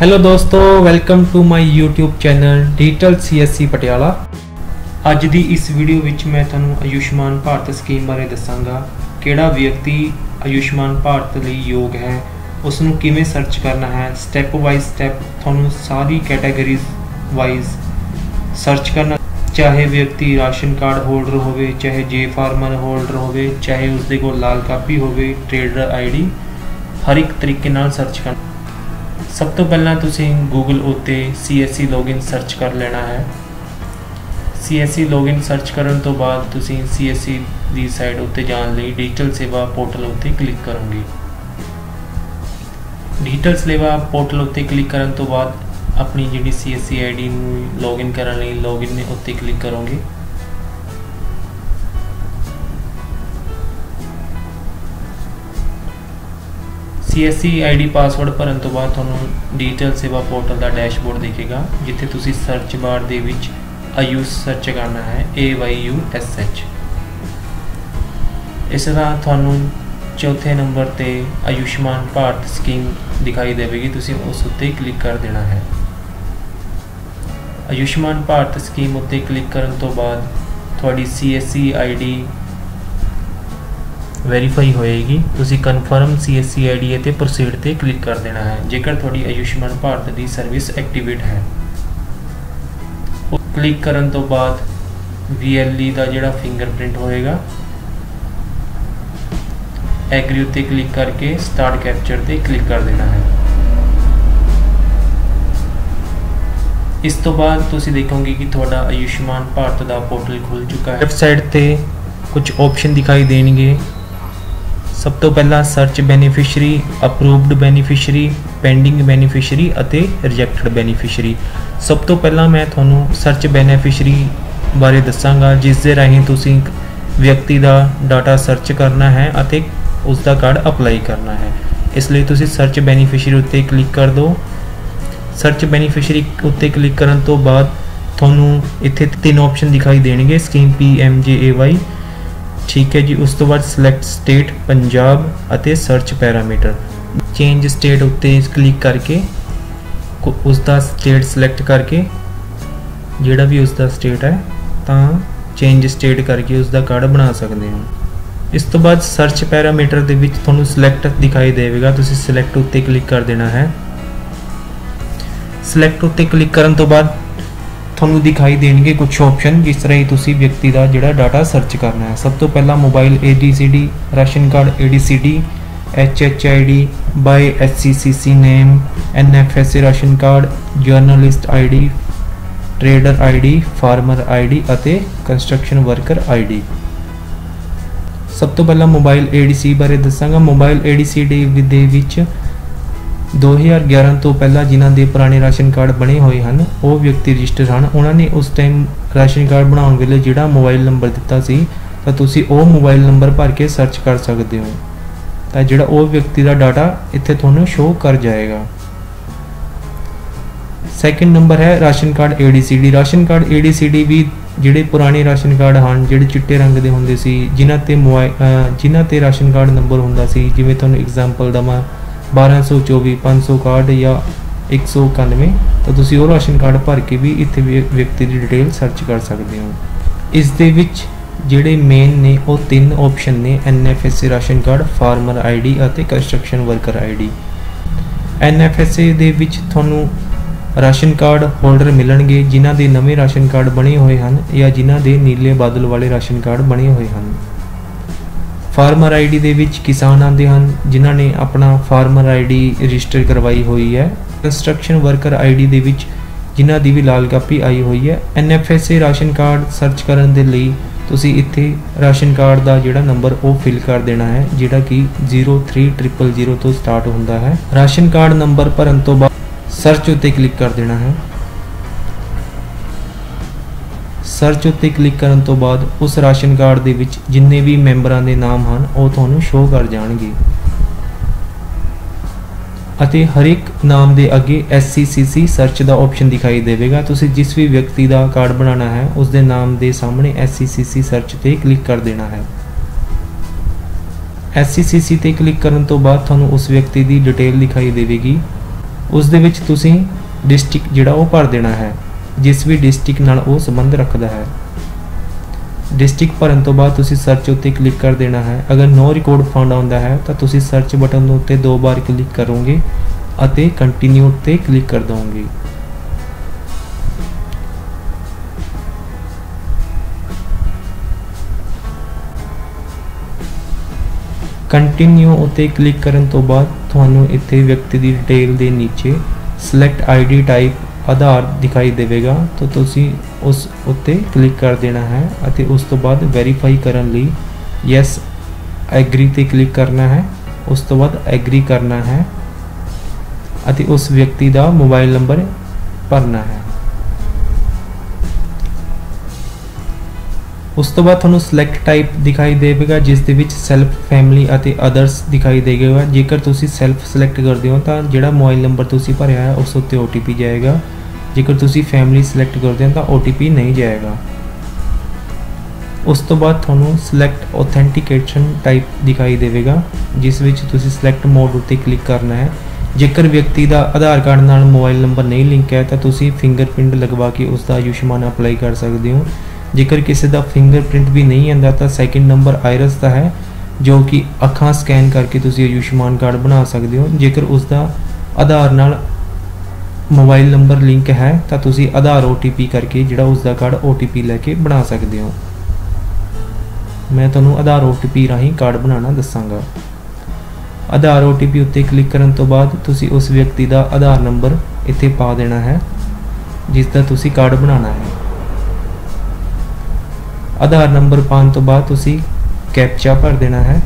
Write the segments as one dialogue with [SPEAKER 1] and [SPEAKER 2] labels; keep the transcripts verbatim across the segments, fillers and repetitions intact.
[SPEAKER 1] Hello दोस्तों, welcome to my YouTube channel digital CSC Patiala. ਅੱਜ ਦੀ ਇਸ ਵੀਡੀਓ ਵਿੱਚ ਮੈਂ ਤੁਹਾਨੂੰ ਆਯੁਸ਼ਮਾਨ ਭਾਰਤ ਸਕੀਮ ਬਾਰੇ ਦੱਸਾਂਗਾ। ਕਿਹੜਾ ਵਿਅਕਤੀ ਆਯੁਸ਼ਮਾਨ ਭਾਰਤ ਲਈ ਯੋਗ ਹੈ, ਉਸ ਨੂੰ ਕਿਵੇਂ ਸਰਚ ਕਰਨਾ ਹੈ, ਸਟੈਪ ਬਾਈ ਸਟੈਪ ਤੁਹਾਨੂੰ ਸਾਰੀ ਕੈਟਾਗਰੀਜ਼ ਵਾਈਜ਼ ਸਰਚ ਕਰਨਾ। ਚਾਹੇ ਵਿਅਕਤੀ ਰਾਸ਼ਨ ਕਾਰਡ ਹੋਲਡਰ ਹੋਵੇ, ਚਾਹੇ ਜੇ ਫਾਰਮਰ ਹੋਲਡਰ ਹੋਵੇ, ਚਾਹੇ ਉਸਦੇ ਕੋਲ ਲਾਲ ਕਾਪੀ ਹੋਵੇ, ट्रेडर आईडी, हर एक तरीके नाल सर्च करना। सब तो पहला तुसीं गूगल उत्ते C S C login search कर लेना है। C S C login search करन तो बाद तुसीं सी एस सी दी साइड उत्ते जाण लई डिजिटल सेवा पोर्टल उत्ते क्लिक करोगे। डिजिटल सेवा पोर्टल उत्ते क्लिक करन तो बाद अपनी जिहड़ी C S C I D नूं लॉगिन करन लई लॉगिन उत्ते क्लिक करोगे। C S C I D password भरन तो बाद तुहानूं डिजिटल सेवा पोर्टल का डैशबोर्ड दिखेगा, जिथे तुसीं सर्च बार दे विच आयुष सर्च करना है, A Y U S H. इस तरह तुहानूं चौथे नंबर ते आयुष्मान भारत स्कीम दिखाई देगी, तुसीं उस उत्ते क्लिक कर देना है। आयुष्मान भारत स्कीम उत्ते क्लिक करन तो बाद तुहाडी C S C I D verify होएगी। तुसी confirm C S C I D ते प्रोसीड ते क्लिक कर देना है जेकर थोड़ी आयुष्मान भारत की सर्विस एक्टिवेट है। क्लिक करन तो बाद वी एल ई का जिहड़ा फिंगरप्रिंट होएगा, एग्री उत्ते क्लिक करके स्टार्ट कैप्चर ते क्लिक कर देना है। इस तो बाद तुसी देखोगे कि थोड़ा आयुष्मान भारत का पोर्टल खुल चुका है। वेबसाइट ते कुछ ऑप्शन दिखाई देंगे। सब तो पहला search beneficiary, approved beneficiary, pending beneficiary अते रिजेक्टेड बेनीफिशरी। सब तो पहला मैं थोनों सर्च बेनीफिशरी बारे दसांगा, जिस दे राहीं तुसीं व्यक्ति का डाटा सर्च करना है अते उसका कार्ड अप्लाई करना है। इसलिए तुसीं सर्च बेनीफिशरी उत्ते क्लिक कर दो। सर्च बेनीफिशरी उत्ते क्लिक करन तो बाद थोनों इत्थे तीन ऑप्शन दिखाई देंगे, scheme P M J A Y, ठीक है जी। उस तो बाद सिलेक्ट स्टेट पंजाब अते सर्च पैरामीटर, चेंज स्टेट उत्ते क्लिक करके उसका स्टेट सिलेक्ट करके जिहड़ा भी उसका स्टेट है तो चेंज स्टेट करके उसका कार्ड बना सकते हो। इस तो बाद सर्च पैरामीटर दे विच तुहानूं सिलेक्ट दिखाई देगा, तुसीं सिलेक्ट उत्ते क्लिक कर देना है। सिलेक्ट उत्ते क्लिक करन तो बाद ਤੁਹਾਨੂੰ दिखाई देंगे कुछ ऑप्शन, जिस तरह ही तुसी व्यक्ति का जोड़ा डाटा सर्च करना है। सब तो पहला mobile A D C D, ration card A D C D, H H I D, by H C C C name, N F S A ration card, journalist I D, trader I D, farmer I D अते construction worker I D. सब तो पहला mobile A D C बारे दसांगा। Mobile A D C D दे विच दो हज़ार ग्यारह तो पहला जिन्हों के पुराने राशन कार्ड बने हुए हैं वो व्यक्ति रजिस्टर हैं, उन्होंने उस टाइम राशन कार्ड बनाने वेले जिहड़ा मोबाइल नंबर दिता सी तो तुसी वो मोबाइल नंबर भर के सर्च कर सकते हो, तो जिहड़ा वो व्यक्ति का डाटा इत्थे तुहानूं शो कर जाएगा। सैकेंड नंबर है ration card A D C D. Ration card A D C D भी जिहड़े पुराने राशन कार्ड हैं, जिहड़े चिट्टे रंग के हुंदे सी, जिन्हां ते मोबाइल जिन्हां ते राशन कार्ड नंबर हुंदा सी, जिवें तुहानूं एग्जाम्पल दवां बारह सौ चौबी पाँच सौ कार्ड या एक सौ इक्यानवे, तो तुसी वो राशन कार्ड भर के भी इत्थे व्यक्ति की डिटेल सर्च कर सकते हो। इस दे विच जिहड़े मेन ने वो तीन ऑप्शन ने, N F S A ration card, farmer I D अते construction worker I D. N F S A दे विच तुहानूं राशन कार्ड होल्डर मिलणगे जिन्हां दे नवे राशन कार्ड बने हुए हैं या जिन्हां दे नीले बादल वाले राशन कार्ड बने हुए हैं। फार्मर आई डी दे विच किसान आते हैं जिन्हों ने अपना फार्मर आई डी रजिस्टर करवाई हुई है। कंस्ट्रक्शन वर्कर आई डी दे विच जिन्हां दी भी लाल कापी आई हुई है। N F S A ration card search करन दे लई तुसी इत्थे राशन कार्ड का जिहड़ा नंबर वो फिल कर देना है, जिहड़ा कि जीरो थ्री ट्रिपल जीरो तो स्टार्ट होंदा है। राशन कार्ड नंबर भरन तो बाद सर्च उत्ते क्लिक कर देना है। सर्च उत्ते क्लिक करन तो बाद उस राशन कार्ड दे विच जिन्ने भी मैंबरां दे नाम हैं वो तुहानूं शो कर जाणगे अते हर एक नाम दे अगे S C C C search का ऑप्शन दिखाई देगा। तुसीं जिस भी व्यक्ति का कार्ड बनाना है उसके नाम के सामने S C C C search ते क्लिक कर देना है। एस सी सी सी ते क्लिक करन तो बाद तुहानूं उस व्यक्ति की डिटेल दिखाई देगी। ਉਸ ਦੇ ਵਿੱਚ ਤੁਸੀਂ ਡਿਸਟ੍ਰਿਕਟ ਜਿਹੜਾ ਉਹ ਭਰ ਦੇਣਾ ਹੈ, ਜਿਸ ਵੀ ਡਿਸਟ੍ਰਿਕਟ ਨਾਲ ਉਹ ਸੰਬੰਧ ਰੱਖਦਾ ਹੈ। ਡਿਸਟ੍ਰਿਕਟ ਭਰਨ ਤੋਂ ਬਾਅਦ ਤੁਸੀਂ ਸਰਚ ਉੱਤੇ ਕਲਿੱਕ ਕਰ ਦੇਣਾ ਹੈ। ਅਗਰ ਨੋ ਰਿਕਾਰਡ ਫਾਊਂਡ ਆਉਂਦਾ ਹੈ ਤਾਂ ਤੁਸੀਂ ਸਰਚ ਬਟਨ ਉੱਤੇ ਦੋ ਵਾਰ ਕਲਿੱਕ ਕਰੋਗੇ ਅਤੇ ਕੰਟੀਨਿਊ ਉੱਤੇ ਕਲਿੱਕ ਕਰ ਦੋਗੇ। ਕੰਟੀਨਿਊ ਉੱਤੇ ਕਲਿੱਕ ਕਰਨ ਤੋਂ ਬਾਅਦ ਤੁਹਾਨੂੰ ਇੱਥੇ ਵਿਅਕਤੀ ਦੀ ਡਿਟੇਲ ਦੇ ਨੀਚੇ ਸਿਲੈਕਟ ਆਈਡੀ ਟਾਈਪ ਆਧਾਰ ਦਿਖਾਈ ਦੇਵੇਗਾ, ਤਾਂ ਤੁਸੀਂ ਉਸ ਉੱਤੇ ਕਲਿੱਕ ਕਰ ਦੇਣਾ ਹੈ ਅਤੇ ਉਸ ਤੋਂ ਬਾਅਦ ਵੈਰੀਫਾਈ ਕਰਨ ਲਈ ਯੈਸ ਐਗਰੀ ਤੇ ਕਲਿੱਕ ਕਰਨਾ ਹੈ। ਉਸ ਤੋਂ ਬਾਅਦ ਐਗਰੀ ਕਰਨਾ ਹੈ ਅਤੇ ਉਸ ਵਿਅਕਤੀ ਦਾ ਮੋਬਾਈਲ ਨੰਬਰ ਭਰਨਾ ਹੈ। ਉਸ ਤੋਂ ਬਾਅਦ ਤੁਹਾਨੂੰ ਸਿਲੈਕਟ ਟਾਈਪ ਦਿਖਾਈ ਦੇਵੇਗਾ, ਜਿਸ ਦੇ ਵਿੱਚ ਸੈਲਫ, ਫੈਮਿਲੀ ਅਤੇ ਅਦਰਸ ਦਿਖਾਈ ਦੇਵੇਗਾ। ਜੇਕਰ ਤੁਸੀਂ ਸੈਲਫ ਸਿਲੈਕਟ ਕਰਦੇ ਹੋ ਤਾਂ ਜਿਹੜਾ ਮੋਬਾਈਲ ਨੰਬਰ ਤੁਸੀਂ ਭਰਿਆ ਹੈ ਉਸ ਉੱਤੇ ਓ ਟੀ ਪੀ ਜਾਏਗਾ। ਜੇਕਰ ਤੁਸੀਂ ਫੈਮਿਲੀ ਸਿਲੈਕਟ ਕਰਦੇ ਹੋ ਤਾਂ ਓ ਟੀ ਪੀ ਨਹੀਂ ਜਾਏਗਾ। ਉਸ ਤੋਂ ਬਾਅਦ ਤੁਹਾਨੂੰ ਸਿਲੈਕਟ ਆਥੈਂਟੀਕੇਸ਼ਨ ਟਾਈਪ ਦਿਖਾਈ ਦੇਵੇਗਾ, ਜਿਸ ਵਿੱਚ ਤੁਸੀਂ ਸਿਲੈਕਟ ਮੋਡ ਉੱਤੇ ਕਲਿੱਕ ਕਰਨਾ ਹੈ। ਜੇਕਰ ਵਿਅਕਤੀ ਦਾ ਆਧਾਰ ਕਾਰਡ ਨਾਲ ਮੋਬਾਈਲ ਨੰਬਰ ਨਹੀਂ ਲਿੰਕ ਹੈ ਤਾਂ ਤੁਸੀਂ ਫਿੰਗਰਪ੍ਰਿੰਟ ਲਗਵਾ ਕੇ ਉਸ ਦਾ ਆਯੁਸ਼ਮਾਨ ਅਪਲਾਈ ਕਰ ਸਕਦੇ ਹੋ। ਜੇਕਰ ਕਿਸੇ ਦਾ ਫਿੰਗਰਪ੍ਰਿੰਟ ਵੀ ਨਹੀਂ ਆਉਂਦਾ ਤਾਂ ਸੈਕਿੰਡ ਨੰਬਰ ਆਇਰਸ ਦਾ ਹੈ, ਜੋ ਕਿ ਅੱਖਾਂ ਸਕੈਨ ਕਰਕੇ ਤੁਸੀਂ ਆਯੁਸ਼ਮਾਨ ਕਾਰਡ ਬਣਾ ਸਕਦੇ ਹੋ। ਜੇਕਰ ਉਸ ਦਾ ਆਧਾਰ ਨਾਲ ਮੋਬਾਈਲ ਨੰਬਰ ਲਿੰਕ ਹੈ ਤਾਂ ਤੁਸੀਂ ਆਧਾਰ ਓ ਟੀ ਪੀ ਕਰਕੇ ਜਿਹੜਾ ਉਸ ਦਾ ਕਾਰਡ ਓ ਟੀ ਪੀ ਲੈ ਕੇ ਬਣਾ ਸਕਦੇ ਹੋ। ਮੈਂ ਤੁਹਾਨੂੰ ਆਧਾਰ ਓ ਟੀ ਪੀ ਰਾਹੀਂ ਕਾਰਡ ਬਣਾਉਣਾ ਦੱਸਾਂਗਾ। ਆਧਾਰ ਓ ਟੀ ਪੀ ਉੱਤੇ ਕਲਿੱਕ ਕਰਨ ਤੋਂ ਬਾਅਦ ਤੁਸੀਂ ਉਸ ਵਿਅਕਤੀ ਦਾ ਆਧਾਰ ਨੰਬਰ ਇੱਥੇ ਪਾ ਦੇਣਾ ਹੈ, ਜਿਸ ਦਾ ਤੁਸੀਂ ਕਾਰਡ ਬਣਾਉਣਾ ਹੈ। ਆਧਾਰ ਨੰਬਰ ਪਾਉਣ ਤੋਂ ਬਾਅਦ ਤੁਸੀਂ ਕੈਪਚਾ ਭਰ ਦੇਣਾ ਹੈ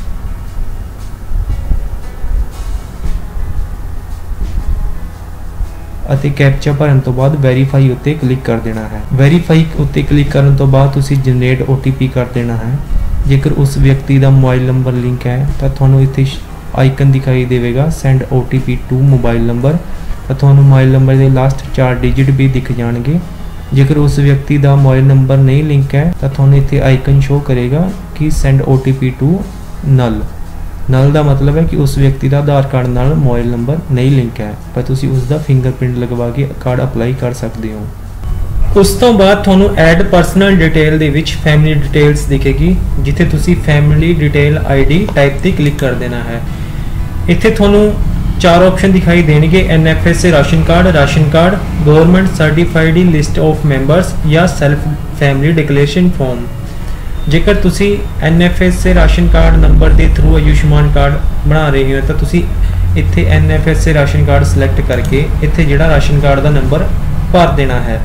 [SPEAKER 1] ਅਤੇ ਕੈਪਚਾ ਭਰਨ ਤੋਂ ਬਾਅਦ ਵੈਰੀਫਾਈ ਉੱਤੇ ਕਲਿੱਕ ਕਰ ਦੇਣਾ ਹੈ। ਵੈਰੀਫਾਈ ਉੱਤੇ ਕਲਿੱਕ ਕਰਨ ਤੋਂ ਬਾਅਦ ਤੁਸੀਂ ਜਨਰੇਟ ਓ ਟੀ ਪੀ ਕਰ ਦੇਣਾ ਹੈ। ਜੇਕਰ ਉਸ ਵਿਅਕਤੀ ਦਾ ਮੋਬਾਈਲ ਨੰਬਰ ਲਿੰਕ ਹੈ ਤਾਂ ਤੁਹਾਨੂੰ ਇੱਥੇ ਆਈਕਨ ਦਿਖਾਈ ਦੇਵੇਗਾ send O T P to mobile number, ਤਾਂ ਤੁਹਾਨੂੰ ਮੋਬਾਈਲ ਨੰਬਰ ਦੇ ਲਾਸਟ ਚਾਰ ਡਿਜਿਟ ਵੀ ਦਿਖ ਜਾਣਗੇ। ਜੇਕਰ ਉਸ ਵਿਅਕਤੀ ਦਾ ਮੋਬਾਈਲ ਨੰਬਰ ਨਹੀਂ ਲਿੰਕ ਹੈ ਤਾਂ ਤੁਹਾਨੂੰ ਇੱਥੇ ਆਈਕਨ ਸ਼ੋ ਕਰੇਗਾ ਕਿ send O T P to null. Null ਦਾ ਮਤਲਬ ਹੈ ਕਿ ਉਸ ਵਿਅਕਤੀ ਦਾ ਆਧਾਰ ਕਾਰਡ ਨਾਲ ਮੋਬਾਈਲ ਨੰਬਰ ਨਹੀਂ ਲਿੰਕ ਹੈ, ਪਰ ਤੁਸੀਂ ਉਸ ਦਾ ਫਿੰਗਰਪ੍ਰਿੰਟ ਲਗਵਾ ਕੇ ਕਾਰਡ ਅਪਲਾਈ ਕਰ ਸਕਦੇ ਹੋ। ਉਸ ਤੋਂ ਬਾਅਦ ਤੁਹਾਨੂੰ ਐਡ ਪਰਸਨਲ ਡਿਟੇਲ ਦੇ ਵਿੱਚ ਫੈਮਿਲੀ ਡਿਟੇਲਸ ਦਿਖੇਗੀ, ਜਿੱਥੇ ਤੁਸੀਂ ਫੈਮਿਲੀ ਡਿਟੇਲ ਆਈਡੀ ਟਾਈਪ ਤੇ ਕਲਿੱਕ ਕਰ ਦੇਣਾ ਹੈ। ਇੱਥੇ ਤੁਹਾਨੂੰ ਚਾਰ ਆਪਸ਼ਨ ਦਿਖਾਈ ਦੇਣਗੇ, N F S A ration card, ration card, government certified list of members ਜਾਂ ਸੈਲਫ ਫੈਮਿਲੀ ਡਿਕਲੇਰੇਸ਼ਨ ਫਾਰਮ। ਜੇਕਰ ਤੁਸੀਂ N F S A ration card number ਦੇ ਥਰੂ ਆਯੁਸ਼ਮਾਨ ਕਾਰਡ ਬਣਾ ਰਹੇ ਹੋ ਤਾਂ ਤੁਸੀਂ ਇੱਥੇ N F S A ration card select ਕਰਕੇ ਇੱਥੇ ਜਿਹੜਾ ਰਾਸ਼ਨ ਕਾਰਡ ਦਾ ਨੰਬਰ ਭਰ ਦੇਣਾ ਹੈ।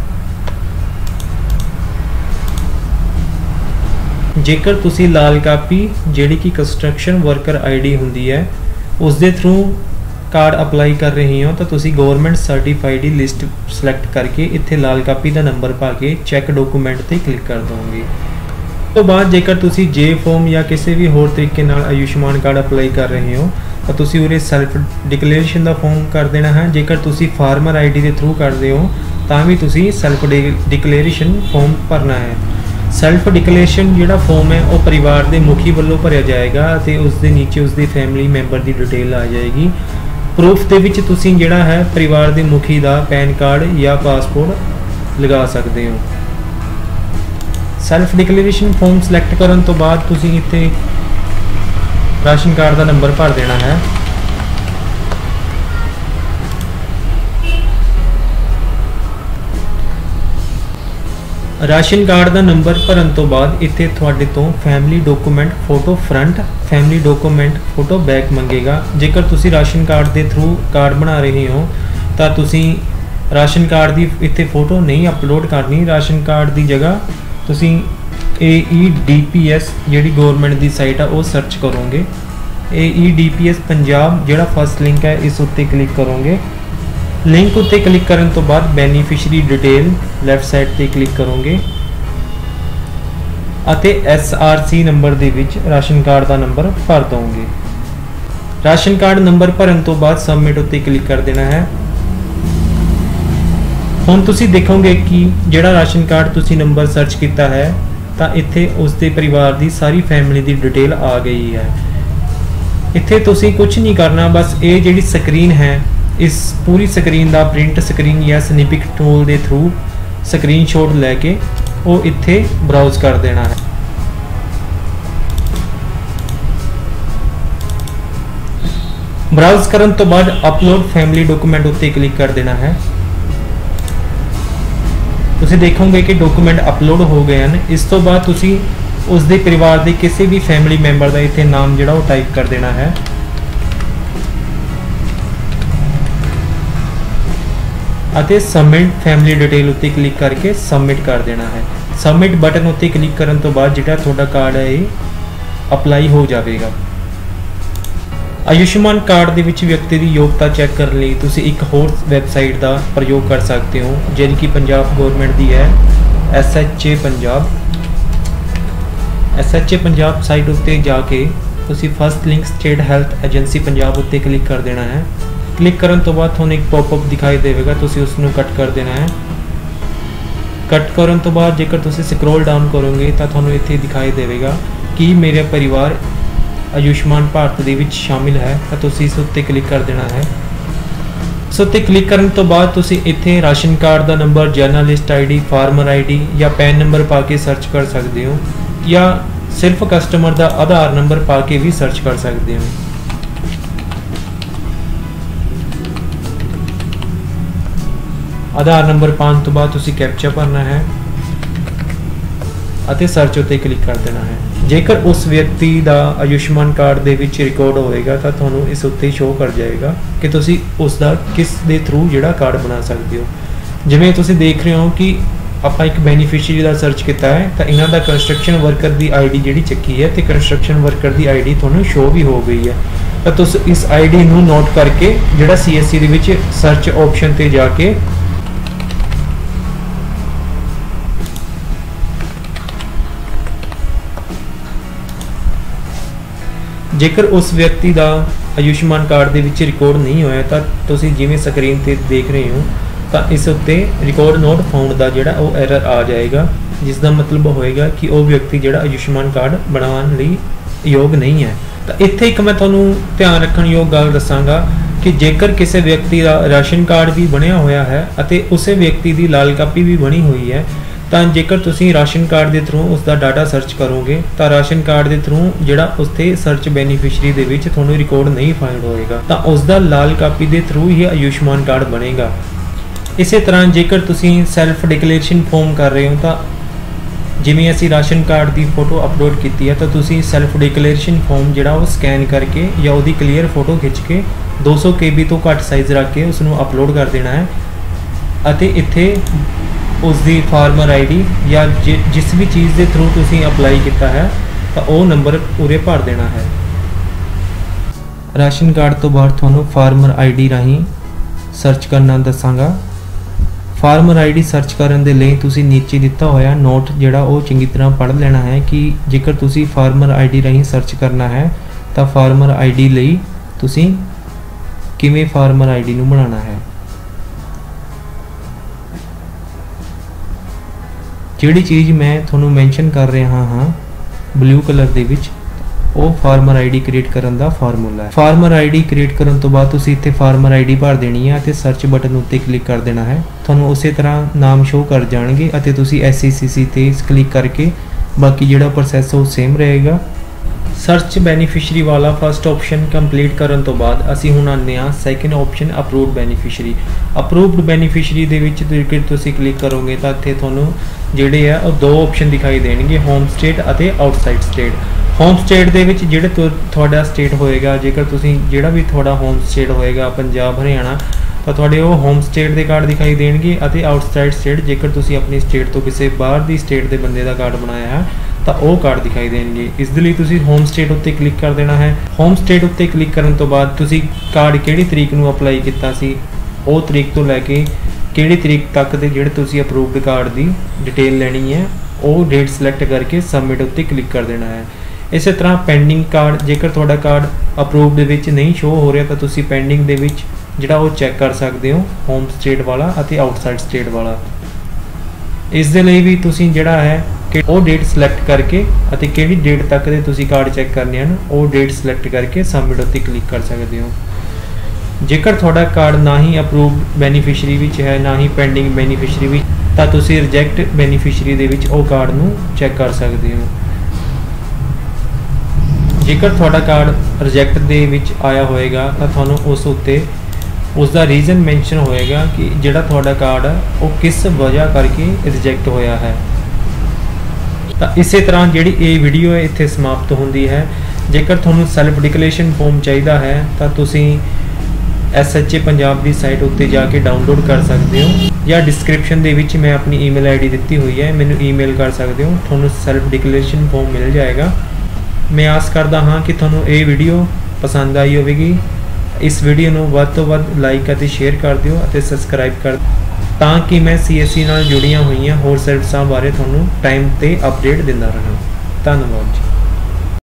[SPEAKER 1] ਜੇਕਰ ਤੁਸੀਂ ਲਾਲ ਕਾਪੀ ਜਿਹੜੀ ਕਿ ਕੰਸਟਰਕਸ਼ਨ ਵਰਕਰ ਆਈਡੀ ਹੁੰਦੀ ਹੈ ਉਸ ਦੇ ਥਰੂ ਕਾਰਡ ਅਪਲਾਈ ਕਰ ਰਹੇ ਹੋ ਤਾਂ ਤੁਸੀਂ ਗਵਰਨਮੈਂਟ ਸਰਟੀਫਾਈਡ ਲਿਸਟ ਸਿਲੈਕਟ ਕਰਕੇ ਇੱਥੇ ਲਾਲ ਕਾਪੀ ਦਾ ਨੰਬਰ ਪਾ ਕੇ ਚੈੱਕ ਡਾਕੂਮੈਂਟ ਤੇ ਕਲਿੱਕ ਕਰ ਦੋਗੇ। ਉਸ ਤੋਂ ਬਾਅਦ ਜੇਕਰ ਤੁਸੀਂ ਜੇ ਫਾਰਮ ਜਾਂ ਕਿਸੇ ਵੀ ਹੋਰ ਤਰੀਕੇ ਨਾਲ ਆਯੁਸ਼ਮਾਨ ਕਾਰਡ ਅਪਲਾਈ ਕਰ ਰਹੇ ਹੋ ਤਾਂ ਤੁਸੀਂ ਉਰੇ ਸੈਲਫ ਡਿਕਲੇਰੇਸ਼ਨ ਦਾ ਫਾਰਮ ਕਰ ਦੇਣਾ ਹੈ। ਜੇਕਰ ਤੁਸੀਂ ਫਾਰਮਰ ਆਈਡੀ ਦੇ ਥਰੂ ਕਰਦੇ ਹੋ ਤਾਂ ਵੀ ਤੁਸੀਂ ਸੈਲਫ ਡਿਕਲੇਰੇਸ਼ਨ ਫਾਰਮ ਭਰਨਾ ਹੈ। ਸੈਲਫ ਡਿਕਲੇਰੇਸ਼ਨ ਜਿਹੜਾ ਫਾਰਮ ਹੈ ਉਹ ਪਰਿਵਾਰ ਦੇ ਮੁਖੀ ਵੱਲੋਂ ਭਰਿਆ ਜਾਏਗਾ ਅਤੇ ਉਸ ਦੇ ਨੀਚੇ ਉਸ ਦੇ ਫੈਮਿਲੀ ਮੈਂਬਰ ਦੀ ਡਿਟੇਲ ਆ ਜਾਏਗੀ। ਪ੍ਰੂਫ ਦੇ ਵਿੱਚ ਤੁਸੀਂ ਜਿਹੜਾ ਹੈ ਪਰਿਵਾਰ ਦੇ ਮੁਖੀ ਦਾ ਪੈਨ ਕਾਰਡ ਜਾਂ ਪਾਸਪੋਰਟ ਲਗਾ ਸਕਦੇ ਹੋ। ਸੈਲਫ ਡਿਕਲੇਰੇਸ਼ਨ ਫਾਰਮ ਸਿਲੈਕਟ ਕਰਨ ਤੋਂ ਬਾਅਦ ਤੁਸੀਂ ਇੱਥੇ ਰਾਸ਼ਨ ਕਾਰਡ ਦਾ ਨੰਬਰ ਭਰ ਦੇਣਾ ਹੈ। ਰਾਸ਼ਨ ਕਾਰਡ ਦਾ ਨੰਬਰ ਭਰਨ ਤੋਂ ਬਾਅਦ ਇੱਥੇ ਤੁਹਾਡੇ ਤੋਂ family document photo front, family document photo back ਮੰਗੇਗਾ। ਜੇਕਰ ਤੁਸੀਂ ਰਾਸ਼ਨ ਕਾਰਡ ਦੇ ਥਰੂ ਕਾਰਡ ਬਣਾ ਰਹੇ ਹੋ ਤਾਂ ਤੁਸੀਂ ਰਾਸ਼ਨ ਕਾਰਡ ਦੀ ਇੱਥੇ ਫੋਟੋ ਨਹੀਂ ਅਪਲੋਡ ਕਰਨੀ। ਰਾਸ਼ਨ ਕਾਰਡ ਦੀ ਜਗ੍ਹਾ ਤੁਸੀਂ A E D P S ਜਿਹੜੀ ਗਵਰਨਮੈਂਟ ਦੀ ਸਾਈਟ ਆ ਉਹ ਸਰਚ ਕਰੋਗੇ। A E D P S Punjab ਜਿਹੜਾ ਫਸਟ ਲਿੰਕ ਹੈ ਇਸ ਉੱਤੇ ਕਲਿੱਕ ਕਰੋਗੇ। ਲਿੰਕ ਉੱਤੇ ਕਲਿੱਕ ਕਰਨ ਤੋਂ ਬਾਅਦ ਬੈਨੀਫੀਸ਼ੀਅਰੀ ਡਿਟੇਲ ਲੈਫਟ ਸਾਈਡ ਤੇ ਕਲਿੱਕ ਕਰੋਗੇ ਅਤੇ ਐਸ ਆਰ ਸੀ ਨੰਬਰ ਦੇ ਵਿੱਚ ਰਾਸ਼ਨ ਕਾਰਡ ਦਾ ਨੰਬਰ ਭਰ ਦੋਗੇ। ਰਾਸ਼ਨ ਕਾਰਡ ਨੰਬਰ ਭਰਨ ਤੋਂ ਬਾਅਦ ਸਬਮਿਟ ਉੱਤੇ ਕਲਿੱਕ ਕਰ ਦੇਣਾ ਹੈ। ਹੁਣ ਤੁਸੀਂ ਦੇਖੋਗੇ ਕਿ ਜਿਹੜਾ ਰਾਸ਼ਨ ਕਾਰਡ ਤੁਸੀਂ ਨੰਬਰ ਸਰਚ ਕੀਤਾ ਹੈ ਤਾਂ ਇੱਥੇ ਉਸ ਦੇ ਪਰਿਵਾਰ ਦੀ ਸਾਰੀ ਫੈਮਿਲੀ ਦੀ ਡਿਟੇਲ ਆ ਗਈ ਹੈ। ਇੱਥੇ ਤੁਸੀਂ ਕੁਝ ਨਹੀਂ ਕਰਨਾ, ਬਸ ਇਹ ਜਿਹੜੀ ਸਕਰੀਨ ਹੈ इस पूरी स्क्रीन का प्रिंट स्क्रीन या स्निपिक टूल के थ्रू स्क्रीनशॉट लैके वो इत्थे ब्राउज कर देना है। ब्राउज करन तो बाद अपलोड फैमिली डॉक्यूमेंट उत्ते क्लिक कर देना है। तुसीं देखोगे कि डॉक्यूमेंट अपलोड हो गए हैं। इस तो बाद तुसीं उसके परिवार के किसी भी फैमिली मैंबर का इत्थे नाम जिहड़ा वो टाइप कर देना है। अते सबमिट फैमिली डिटेल उत्ते क्लिक करके सबमिट कर देना है। सबमिट बटन उत्ते क्लिक करन तो बाद जिहड़ा तुहाडा कार्ड है ये अप्लाई हो जाएगा। आयुष्मान कार्ड दे विच व्यक्ति की योग्यता चैक करने लई तुसीं एक होर वैबसाइट का प्रयोग कर सकते हो, जिहड़ी कि पंजाब गौरमेंट की है, S H A Punjab. S H A Punjab site उत्ते जाके तुसीं first link state health agency Punjab उत्ते क्लिक कर देना है। क्लिक करन तो बाद तुहानूं एक पॉपअप दिखाई देगा, तुसीं उसनूं कट कर देना है। कट करन तो बाद जेकर तुसीं स्क्रॉल डाउन करोगे तो तुहानूं इत्थे दिखाई देगा कि मेरा परिवार आयुष्मान भारत दे विच शामिल है, तो तुसीं इस उत्ते क्लिक कर देना है। सो उत्ते क्लिक करन तो बाद तुसीं इत्थे राशन कार्ड का number, journalist I D, farmer I D या पैन नंबर पा के सर्च कर सकते हो, या सिर्फ कस्टमर का आधार नंबर पा के भी सर्च कर सकते हो। आधार नंबर पाने तो बाद तुसीं कैप्चा भरना है अते सर्च उत्ते क्लिक कर देना है। जेकर उस व्यक्ति का आयुष्मान कार्ड दे विच रिकॉर्ड होएगा तो तुहानूं इस उत्ते शो कर जाएगा कि तुसीं उसका किस दे थ्रू जिहड़ा कार्ड बना सकते हो। जिवें तुसीं देख रहे हो कि आपां एक बेनीफिशियरी का सर्च किया है तो इन्हां दा कंस्ट्रक्शन वर्कर की आई डी जिहड़ी चक्की है तो कंस्ट्रक्शन वर्कर की आई डी तुहानूं शो भी हो गई है। तो तुस इस आई डी नूं नोट करके जिहड़ा सी एस सी दे विच सर्च ऑप्शन ते जाके जेकर उस व्यक्ति का आयुष्मान कार्ड दे विच रिकॉर्ड नहीं होया तो तुसीं जिवें स्क्रीन ते देख रहे हो तो इस उत्ते रिकॉर्ड नॉट फाउंड का जिहड़ा वो एरर आ जाएगा, जिसका मतलब होएगा कि वो व्यक्ति जिहड़ा आयुष्मान कार्ड बनाने लई योग नहीं है। तो इत्थे एक मैं तुहानूं ध्यान रखण योग गल दसांगा कि जेकर किसी व्यक्ति का राशन कार्ड भी बनया होया है अते उसे व्यक्ति की लाल कापी भी बनी हुई है, तो जेकर तुसीं राशन कार्ड के थ्रू उसका डाटा सर्च करोगे तो राशन कार्ड के थ्रू जिहड़ा उसते सर्च बेनीफिशरी दे विच तुहानूं रिकॉर्ड नहीं फाइंड होएगा, तो उसका लाल कापी के थ्रू ही आयुष्मान कार्ड बनेगा। इस तरह जेकर तुसीं सैल्फ डिक्लेरेशन फॉर्म कर रहे हो तो जिवें असीं राशन कार्ड की फोटो अपलोड की है तो तुसीं सैल्फ डिक्लेरेशन फॉर्म जिहड़ा वो स्कैन करके या उसकी क्लीयर फोटो खिंच के दो सौ के बी तो घट साइज़ रख के उसनूं अपलोड कर देना है। अते इत्थे उसकी फार्मर आई डी या जि जिस भी चीज़ के थ्रू तुसीं अप्लाई किया है तो वो नंबर पूरे भर देना है। राशन कार्ड तो बाद तुहानूं फार्मर आई डी राही सर्च करना दसांगा। फार्मर आई डी सर्च करन दे लई तुसीं नीचे दिता होया नोट जिहड़ा वो चंगी तरह पढ़ लेना है कि जेकर तुसीं फार्मर आई डी राही सर्च करना है तो फार्मर आई डी लई तुसीं किवें फार्मर आई डी नूं बनाना है। जिहड़ी चीज़ मैं तुहानूं मैंशन कर रहा हाँ ब्लू कलर दे विच वो फार्मर आई डी क्रिएट करन दा फार्मूला है। फार्मर आई डी क्रिएट करन तो बाद तुसीं इत्थे फार्मर आई डी भर देनी है ते सर्च बटन उत्ते क्लिक कर देना है। तुहानूं उसे तरह नाम शो कर जाणगे अते तुसीं एस ई सी सी ते क्लिक करके बाकी जिहड़ा प्रोसैस वो सेम रहेगा। सर्च बेनीफिशरी वाला फर्स्ट ऑप्शन कंप्लीट करन तो बाद असी हुण आने आ second option approved beneficiary. Approved beneficiary दे विच जेकर तुसीं क्लिक करोगे तो इत्थे तुहानूं जिहड़े है वो दो ऑप्शन दिखाई देणगे, होम स्टेट अते आउटसाइड स्टेट। होम स्टेट दे विच जिहड़े तुहाडा स्टेट होएगा, जेकर तुसीं जिहड़ा भी तुहाडा होम स्टेट होएगा पंजाब हरियाणा तो तुहाडे वो होम स्टेट दे कार्ड दिखाई देणगे अते आउटसाइड स्टेट जेकर तुसीं अपनी स्टेट तो किसी बाहर दी स्टेट दे बंदे दा कार्ड बनाया है तो वो कार्ड दिखाई देंगे। इस दे लई तुसीं होम स्टेट उत्ते क्लिक कर देना है। होम स्टेट उत्ते क्लिक करन तो बाद तुसीं कार्ड किहड़ी तरीक नूं अप्लाई कीता सी वो तरीक तो लैके किहड़ी तरीक तक दे जिहड़े तुसीं अप्रूव्ड कार्ड दी डिटेल लैनी है वो डेट सिलेक्ट करके सबमिट उत्ते क्लिक कर देना है। इस तरह पेंडिंग कार्ड जेकर तुहाडा कार्ड अप्रूव्ड दे विच नहीं शो हो रहा तो तुसीं पेंडिंग दे विच जिहड़ा वो चैक कर सकते हो होम स्टेट वाला अते आउटसाइड स्टेट वाला। इस दे लई भी तुसीं जिहड़ा है कि वो डेट सिलेक्ट करके अते किहड़ी डेट तक दे तुसीं कार्ड चैक करने हैं वो डेट सिलेक्ट करके सबमिट उत्ते क्लिक कर सकते हो। ਜੇਕਰ ਤੁਹਾਡਾ ਕਾਰਡ ਨਾ ਹੀ ਅਪਰੂਵਡ ਬੈਨੀਫੀਸ਼ੀਅਰੀ ਵਿੱਚ ਹੈ, ਨਾ ਹੀ ਪੈਂਡਿੰਗ ਬੈਨੀਫੀਸ਼ੀਅਰੀ ਵਿੱਚ, ਤਾਂ ਤੁਸੀਂ ਰਿਜੈਕਟ ਬੈਨੀਫੀਸ਼ੀਅਰੀ ਦੇ ਵਿੱਚ ਉਹ ਕਾਰਡ ਨੂੰ ਚੈੱਕ ਕਰ ਸਕਦੇ ਹੋ। ਜੇਕਰ ਤੁਹਾਡਾ ਕਾਰਡ ਰਿਜੈਕਟ ਦੇ ਵਿੱਚ ਆਇਆ ਹੋਏਗਾ ਤਾਂ ਤੁਹਾਨੂੰ ਉਸ ਉੱਤੇ ਉਸ ਦਾ ਰੀਜ਼ਨ ਮੈਂਸ਼ਨ ਹੋਏਗਾ ਕਿ ਜਿਹੜਾ ਤੁਹਾਡਾ ਕਾਰਡ ਹੈ ਉਹ ਕਿਸ ਵਜ੍ਹਾ ਕਰਕੇ ਰਿਜੈਕਟ ਹੋਇਆ ਹੈ। ਤਾਂ ਇਸੇ ਤਰ੍ਹਾਂ ਜਿਹੜੀ ਇਹ ਵੀਡੀਓ ਹੈ ਇੱਥੇ ਸਮਾਪਤ ਹੁੰਦੀ ਹੈ। ਜੇਕਰ ਤੁਹਾਨੂੰ ਸੈਲਫ ਡਿਕਲੇਰੇਸ਼ਨ ਫਾਰਮ ਚਾਹੀਦਾ ਹੈ ਤਾਂ ਤੁਸੀਂ ਐਸ ਐਚ ਏ ਪੰਜਾਬ ਦੀ ਸਾਈਟ ਉੱਤੇ ਜਾ ਕੇ ਡਾਊਨਲੋਡ ਕਰ ਸਕਦੇ ਹੋ, ਜਾਂ ਡਿਸਕ੍ਰਿਪਸ਼ਨ ਦੇ ਵਿੱਚ ਮੈਂ ਆਪਣੀ ਈਮੇਲ ਆਈ ਡੀ ਦਿੱਤੀ ਹੋਈ ਹੈ, ਮੈਨੂੰ ਈਮੇਲ ਕਰ ਸਕਦੇ ਹੋ, ਤੁਹਾਨੂੰ ਸੈਲਫ ਡਿਕਲੇਰੇਸ਼ਨ ਫਾਰਮ ਮਿਲ ਜਾਏਗਾ। ਮੈਂ ਆਸ ਕਰਦਾ ਹਾਂ ਕਿ ਤੁਹਾਨੂੰ ਇਹ ਵੀਡੀਓ ਪਸੰਦ ਆਈ ਹੋਵੇਗੀ। ਇਸ ਵੀਡੀਓ ਨੂੰ ਵੱਧ ਤੋਂ ਵੱਧ ਲਾਈਕ ਅਤੇ ਸ਼ੇਅਰ ਕਰ ਦਿਓ ਅਤੇ ਸਬਸਕ੍ਰਾਈਬ ਕਰ, ਤਾਂ ਕਿ ਮੈਂ ਸੀ ਐਸ ਸੀ ਨਾਲ ਜੁੜੀਆਂ ਹੋਈਆਂ ਹੋਰ ਸਰਵਿਸਾਂ ਬਾਰੇ ਤੁਹਾਨੂੰ ਟਾਈਮ 'ਤੇ ਅਪਡੇਟ ਦਿੰਦਾ ਰਹਾਂ। ਧੰਨਵਾਦ ਜੀ।